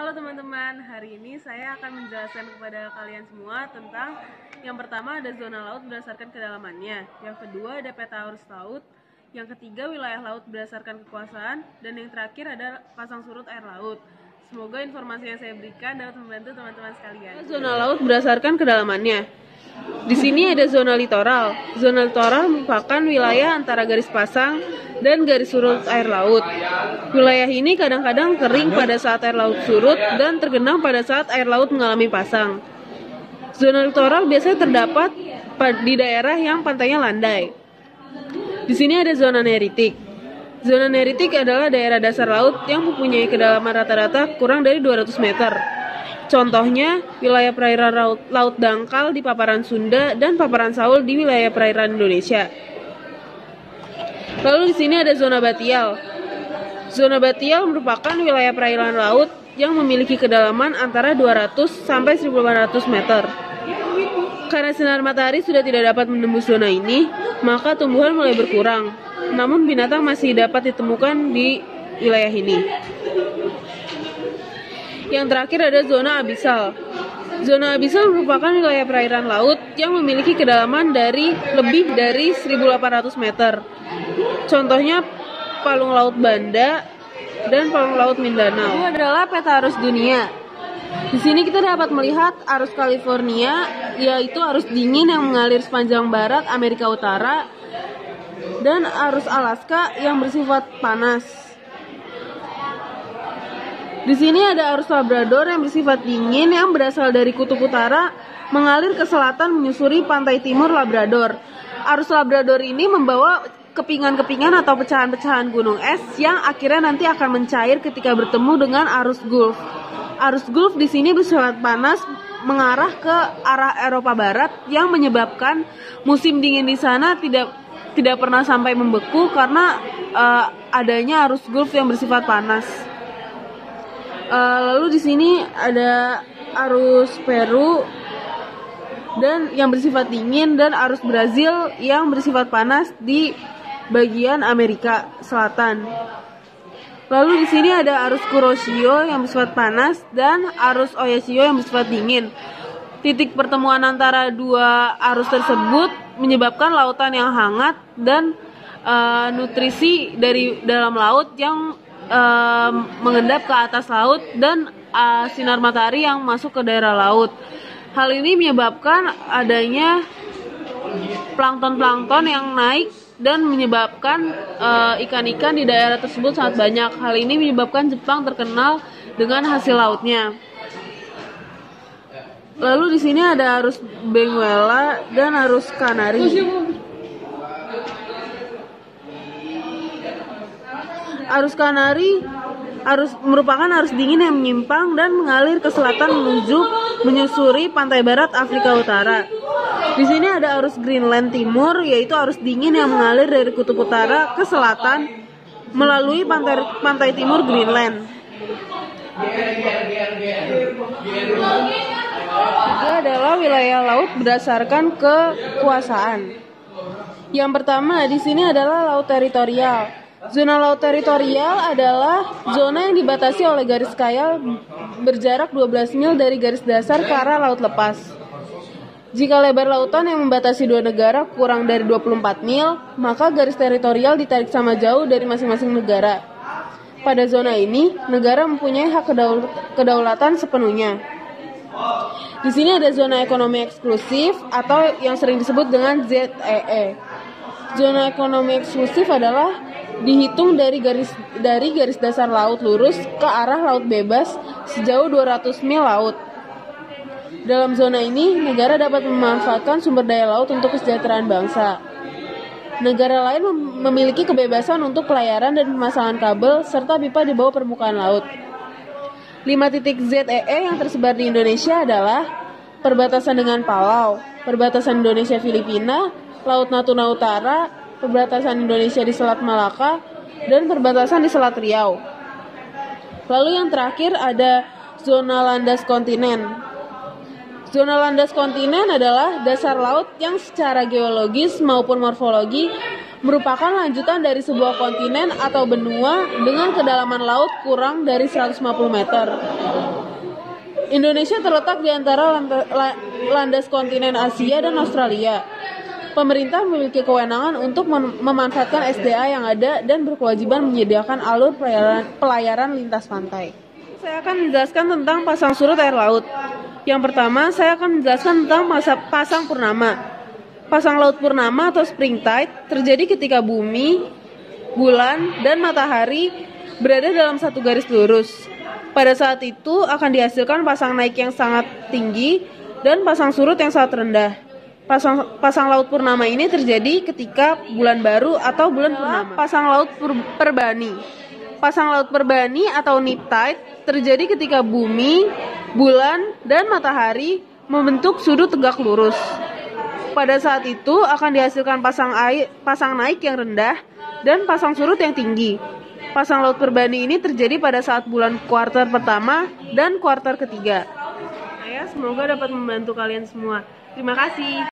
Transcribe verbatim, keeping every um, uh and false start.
Halo teman-teman, hari ini saya akan menjelaskan kepada kalian semua tentang yang pertama ada zona laut berdasarkan kedalamannya, yang kedua ada peta arus laut, yang ketiga wilayah laut berdasarkan kekuasaan, dan yang terakhir ada pasang surut air laut. Semoga informasi yang saya berikan dapat membantu teman-teman sekalian. Zona laut berdasarkan kedalamannya. Di sini ada zona litoral. Zona litoral merupakan wilayah antara garis pasang dan garis surut air laut. Wilayah ini kadang-kadang kering pada saat air laut surut dan tergenang pada saat air laut mengalami pasang. Zona litoral biasanya terdapat di daerah yang pantainya landai. Di sini ada zona neritik. Zona neritik adalah daerah dasar laut yang mempunyai kedalaman rata-rata kurang dari dua ratus meter. Contohnya, wilayah perairan laut, laut dangkal di paparan Sunda dan paparan Saul di wilayah perairan Indonesia. Lalu di sini ada zona batial. Zona batial merupakan wilayah perairan laut yang memiliki kedalaman antara dua ratus sampai seribu delapan ratus meter. Karena sinar matahari sudah tidak dapat menembus zona ini, maka tumbuhan mulai berkurang. Namun binatang masih dapat ditemukan di wilayah ini. Yang terakhir ada zona abisal. Zona abisal merupakan wilayah perairan laut yang memiliki kedalaman dari lebih dari seribu delapan ratus meter. Contohnya Palung Laut Banda dan Palung Laut Mindanao. Ini adalah peta arus dunia. Di sini kita dapat melihat arus California, yaitu arus dingin yang mengalir sepanjang barat Amerika Utara, dan arus Alaska yang bersifat panas. Di sini ada arus Labrador yang bersifat dingin yang berasal dari kutub utara mengalir ke selatan menyusuri pantai timur Labrador. Arus Labrador ini membawa kepingan-kepingan atau pecahan-pecahan gunung es yang akhirnya nanti akan mencair ketika bertemu dengan arus Gulf. Arus Gulf di sini bersifat panas mengarah ke arah Eropa Barat yang menyebabkan musim dingin di sana tidak tidak pernah sampai membeku karena uh, adanya arus Gulf yang bersifat panas. Uh, lalu di sini ada arus Peru dan yang bersifat dingin dan arus Brazil yang bersifat panas di bagian Amerika Selatan. Lalu di sini ada arus Kuroshio yang bersifat panas dan arus Oyashio yang bersifat dingin. Titik pertemuan antara dua arus tersebut menyebabkan lautan yang hangat dan uh, nutrisi dari dalam laut yang uh, mengendap ke atas laut dan uh, sinar matahari yang masuk ke daerah laut. Hal ini menyebabkan adanya plankton-plankton yang naik dan menyebabkan uh, ikan-ikan di daerah tersebut sangat banyak. Hal ini menyebabkan Jepang terkenal dengan hasil lautnya. Lalu di sini ada arus Benguela dan arus Kanari. Arus Kanari arus merupakan arus dingin yang menyimpang dan mengalir ke selatan menuju menyusuri pantai barat Afrika Utara. Di sini ada arus Greenland Timur, yaitu arus dingin yang mengalir dari kutub utara ke selatan melalui pantai pantai timur Greenland. Itu adalah wilayah laut berdasarkan kekuasaan. Yang pertama di sini adalah laut teritorial. Zona laut teritorial adalah zona yang dibatasi oleh garis kayal berjarak dua belas mil dari garis dasar ke arah laut lepas. Jika lebar lautan yang membatasi dua negara kurang dari dua puluh empat mil, maka garis teritorial ditarik sama jauh dari masing-masing negara. Pada zona ini, negara mempunyai hak kedaul- kedaulatan sepenuhnya. Di sini ada zona ekonomi eksklusif atau yang sering disebut dengan Z E E. Zona ekonomi eksklusif adalah dihitung dari garis dari garis dasar laut lurus ke arah laut bebas sejauh dua ratus mil laut. Dalam zona ini, negara dapat memanfaatkan sumber daya laut untuk kesejahteraan bangsa. Negara lain mem- memiliki kebebasan untuk pelayaran dan pemasangan kabel serta pipa di bawah permukaan laut. Lima titik Z E E yang tersebar di Indonesia adalah perbatasan dengan Palau, perbatasan Indonesia-Filipina, Laut Natuna Utara, perbatasan Indonesia di Selat Malaka, dan perbatasan di Selat Riau. Lalu yang terakhir ada zona landas kontinen. Zona landas kontinen adalah dasar laut yang secara geologis maupun morfologi merupakan lanjutan dari sebuah kontinen atau benua dengan kedalaman laut kurang dari seratus lima puluh meter. Indonesia terletak di antara landas kontinen Asia dan Australia. Pemerintah memiliki kewenangan untuk mem- memanfaatkan S D A yang ada dan berkewajiban menyediakan alur pelayaran, pelayaran lintas pantai. Saya akan menjelaskan tentang pasang surut air laut. Yang pertama, saya akan menjelaskan tentang masa pasang purnama. Pasang laut purnama atau spring tide terjadi ketika bumi, bulan, dan matahari berada dalam satu garis lurus. Pada saat itu akan dihasilkan pasang naik yang sangat tinggi dan pasang surut yang sangat rendah. Pasang, pasang laut purnama ini terjadi ketika bulan baru atau bulan purnama. Pasang laut pur, perbani. Pasang laut perbani atau neap tide terjadi ketika bumi, bulan, dan matahari membentuk sudut tegak lurus. Pada saat itu akan dihasilkan pasang air, pasang naik yang rendah dan pasang surut yang tinggi. Pasang laut perbani ini terjadi pada saat bulan kuartal pertama dan kuartal ketiga. Saya semoga dapat membantu kalian semua. Terima kasih.